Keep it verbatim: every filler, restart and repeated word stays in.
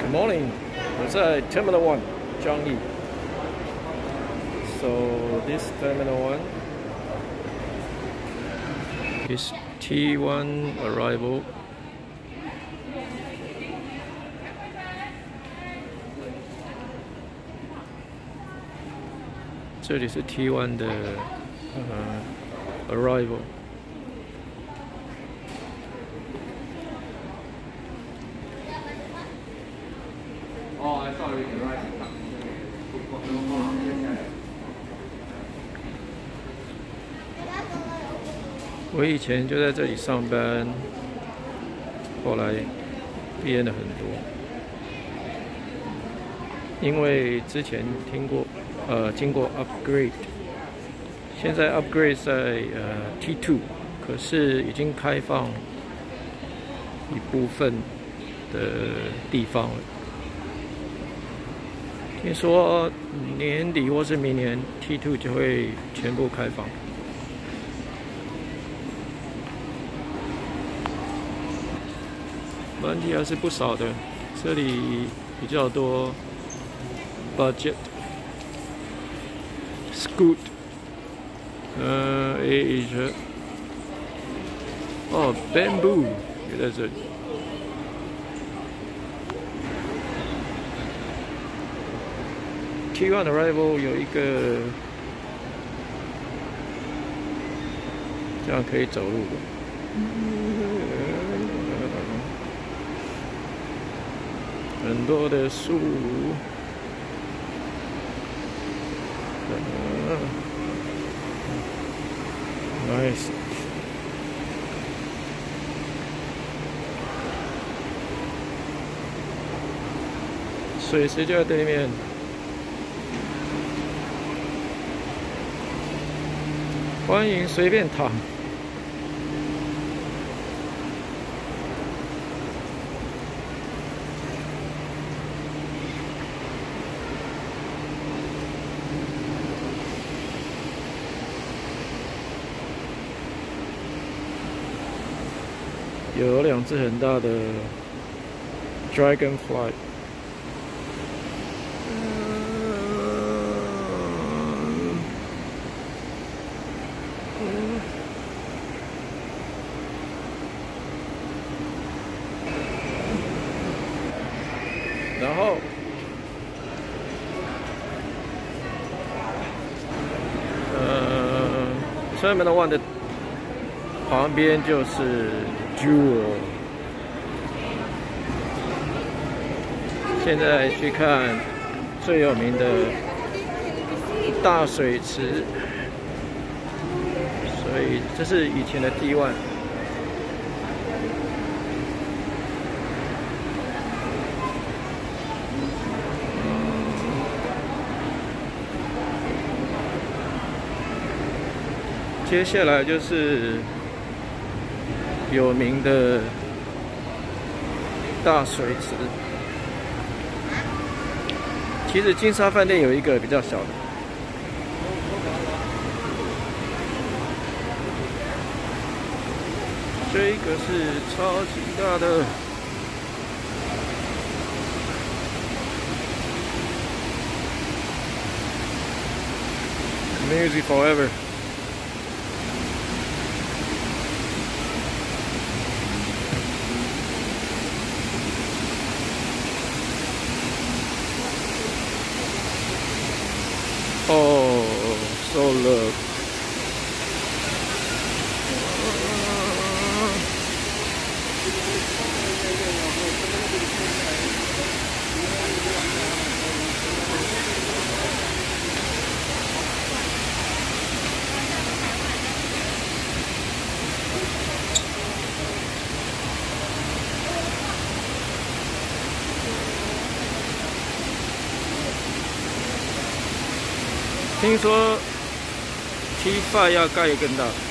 Good morning， 我在 Terminal One 樟宜。So this Terminal One is T one arrival. 这里是 T one 的呃 arrival。 Oh, I thought we could ride. 我以前就在这里上班，后来变了很多，因为之前听过，呃，经过 upgrade， 现在 upgrade 在呃 T two， 可是已经开放一部分的地方了。 听说年底或是明年 T two 就会全部开放。问题还是不少的，这里比较多 budget、Scoot、呃 Asia， 哦 Bamboo 也在这里。 T one arrival 有一个这样可以走路的，很多的树，呃 ，nice。 水池就在对面。 欢迎随便躺。有两只很大的 dragonfly。 然后，呃 ，Terminal One 的旁边就是 Jewel。现在去看最有名的大水池，所以这是以前的 T one。 接下来就是有名的大水池。其实金沙饭店有一个比较小的，这个是超级大的。 Music forever。 Oh, so look.听说 T five 要盖更大。